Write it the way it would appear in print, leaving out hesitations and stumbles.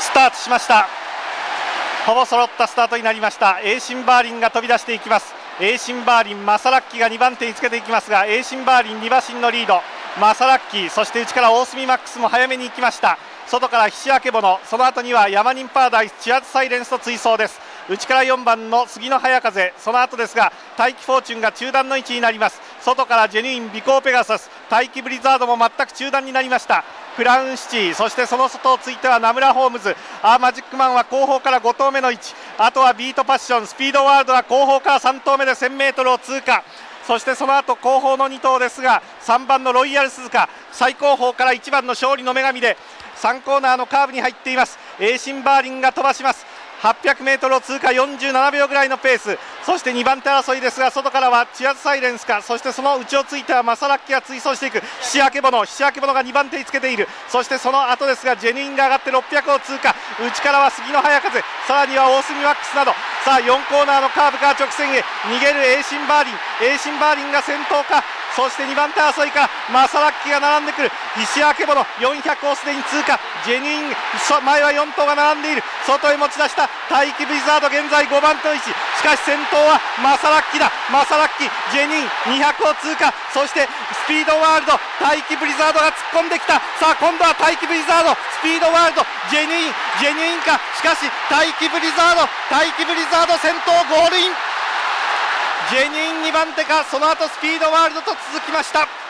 スタートしました。ほぼ揃ったスタートになりました。エーシンバーリンが飛び出していきます。エーシンバーリン、マサラッキが2番手につけていきますが、エーシンバーリン2馬身のリード、マサラッキ、そして内から大隅マックスも早めに行きました。外からひしあけぼの、その後にはヤマニンパラダイス、チアーズサイレンスと追走です。内から4番の杉の早風、その後ですが大気フォーチュンが中段の位置になります。外からジェニュイン、ビコーペガサス、大気ブリザードも全く中段になりました。クラウンシティ、そしてその外をついてはナムラホームズ、マジックマンは後方から5頭目の位置、あとはビートパッション、スピードワールドは後方から3頭目で 1000m を通過。そしてその後後方の2頭ですが、3番のロイヤル鈴鹿、最後方から1番の勝利の女神で3コーナーのカーブに入っています。エーシンバーリンが飛ばします。800m を通過47秒ぐらいのペース、そして2番手争いですが、外からはチアーズサイレンスか、そしてその内をついてはマサラッキが追走していく。ひしあけぼのが2番手につけている。そしてその後ですがジェニーンが上がって600を通過、内からは杉の早風、さらには大隅ワックスなど、さあ4コーナーのカーブから直線へ逃げるエーシンバーリンが先頭か、そして2番手争いからマサラッキが並んでくる。石あけぼの400をすでに通過、ジェニーン前は4頭が並んでいる。外へ持ち出した大気ブリザード、現在5番手の位置、しかし先頭はマサラッキだ。マサラッキ、ジェニーン200を通過、そしてスピードワールド、大気ブリザードが突っ込んできた。さあ今度は大気ブリザード、スピードワールド、ジェニーンか、しかし大気ブリザード先頭ゴールイン。ジェニーン2番手か、その後スピードワールドと続きました。